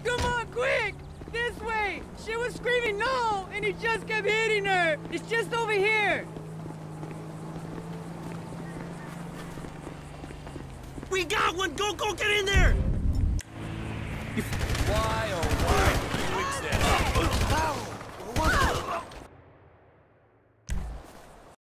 Come on, quick! This way! She was screaming no, and he just kept hitting her! It's just over here! We got one! Go get in there! Why,